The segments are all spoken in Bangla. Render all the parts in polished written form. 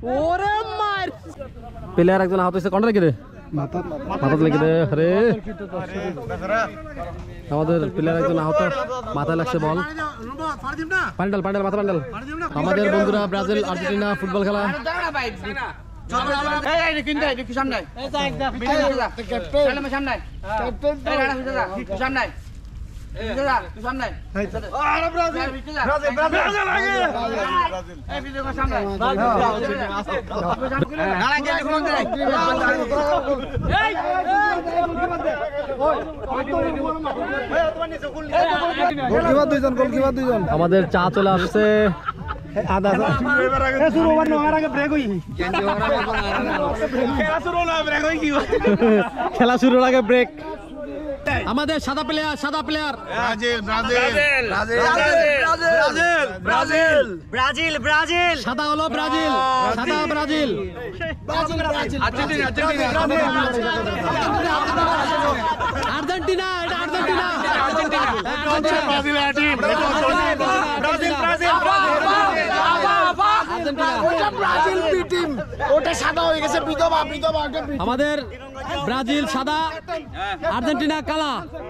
ওরে মার প্লেয়ার একজন আহত হয়েছে কোনটা রেখে দে মাথা লেগে দে আরে আমাদের প্লেয়ার একজন আহত মাথায় লাগছে বল পান্ডাল পান্ডাল মাথা পান্ডাল আমাদের বন্ধুরা ব্রাজিল আর্জেন্টিনা ফুটবল খেলা আমাদের চা চলে আসছে খেলা শুরুর আগে ব্রেক আমাদের সাদা প্লেয়ার ব্রাজিল সাদা হলো ব্রাজিল আর্জেন্টিনা এটা আর্জেন্টিনা আমাদের ব্রাজিল সাদা আর্জেন্টিনা কালা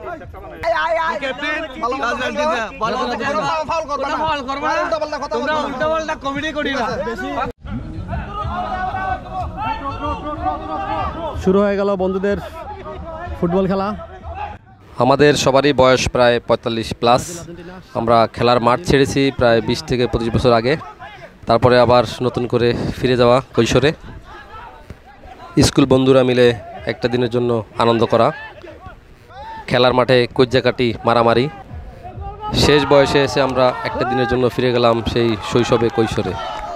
শুরু হয়ে গেল বন্ধুদের ফুটবল খেলা আমাদের সবারই বয়স প্রায় 45+। আমরা খেলার মাঠ ছেড়েছি প্রায় 20 থেকে 25 বছর আগে, তারপরে আবার নতুন করে ফিরে যাওয়া কৈশোরে। স্কুল বন্ধুরা মিলে একটা দিনের জন্য আনন্দ করা, খেলার মাঠে কজ্জাকাটি মারামারি, শেষ বয়সে এসে আমরা একটা দিনের জন্য ফিরে গেলাম সেই শৈশবে কৈশোরে।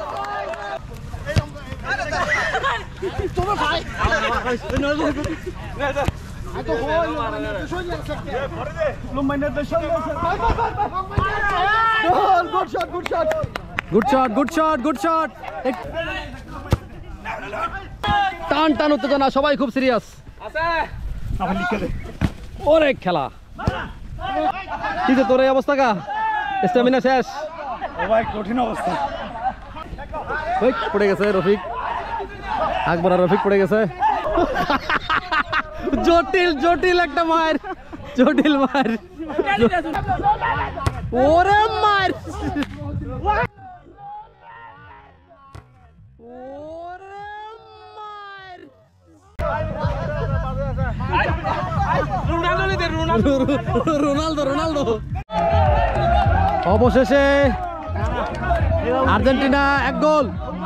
গুড শট টান টান উত্তেজনা, সবাই খুব সিরিয়াস। ওরে খেলা কি যে তোর এই অবস্থা কা স্ট্যামিনা শেষ, কঠিন অবস্থা। পড়ে গেছে রফিক, আকবর আর রফিক পড়ে গেছে। জটিল একটা মার, জটিল মার, ওরে মার, রোনালদো। অবশেষে আর্জেন্টিনা 1 গোল।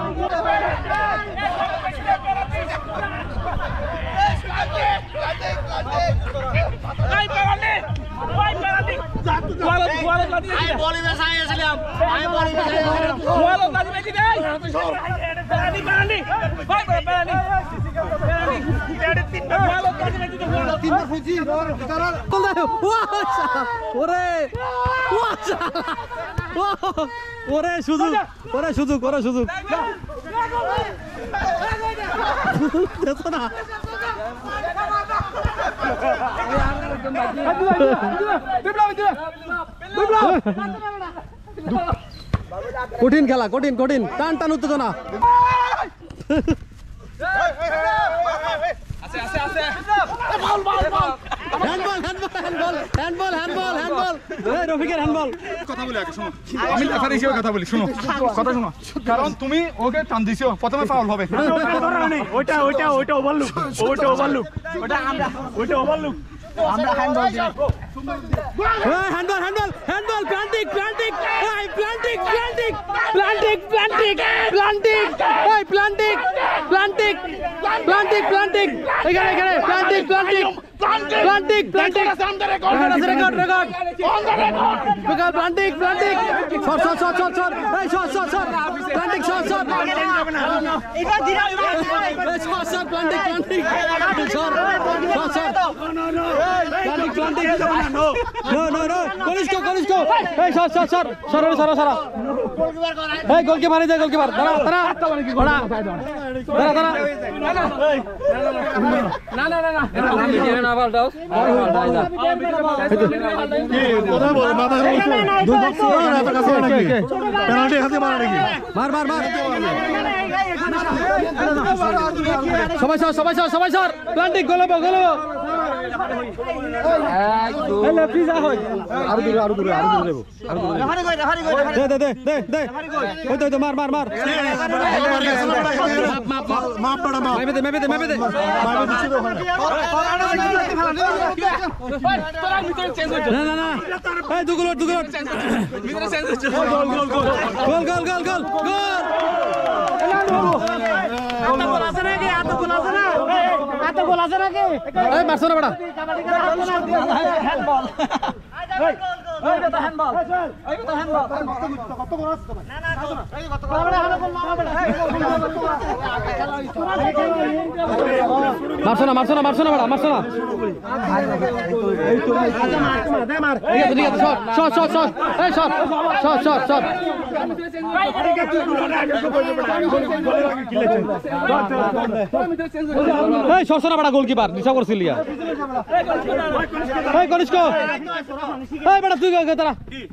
সুযোগ না। কঠিন খেলা, কঠিন টান টান উত্তেজনা। রফিকের হ্যান্ডবল। কথা বলি আগে শোনো, আমি রেফারি হিসেবে কথা বলি, শোনো কথা শোনো। কারণ তুমি ওকে টান দিছো, প্রথমে ফাউল হবে। ওইটা ওভারলুক, আমরা হ্যান্ডবল দিই। হ্যান্ডবল প্লান্টিক গোলকিপার মার সবাই সর সবাই সর সবাই সর প্লান্টিং গোলব গোলব মার মার মার না না না দুগুলো দুগুলো গোল গোল গোল গোল গোল মারছো না বেটা মারছো না মারছো না মারছো না বেটা মারছো না শট শট শট এই শট শট শট শট এই সরছো না বেটা গোলকিপার নিশা করছিলি এই কনিষ্ক এই বেটা তুই তারা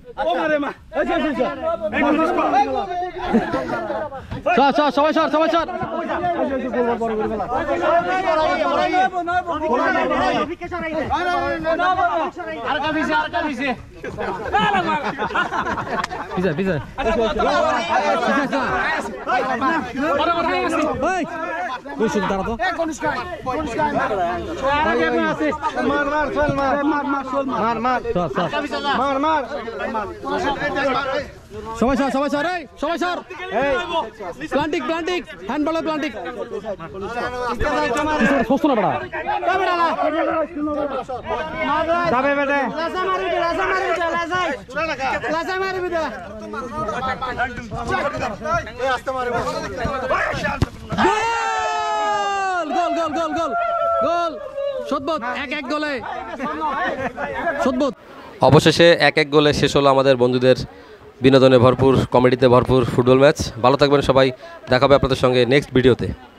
সবাই সর সবাই সর সবাই সর সবাই সর এই সবাই সর প্লান্টিক প্লান্টিক হ্যান্ড বলে প্লান্টিক সুস্থ না বড়া যাবে বেটা লাসা মারি বেটা এই আস্তে মারি গোল গোল গোল গোল গোল সদবত 1-1 গোলে সদবত অবশেষে 1-1 গোলে শেষ হলো আমাদের বন্ধুদের বিনোদনে ভরপুর কমেডিতে ভরপুর ফুটবল ম্যাচ। ভালো থাকবেন সবাই, দেখা হবে আপনাদের সঙ্গে নেক্সট ভিডিওতে।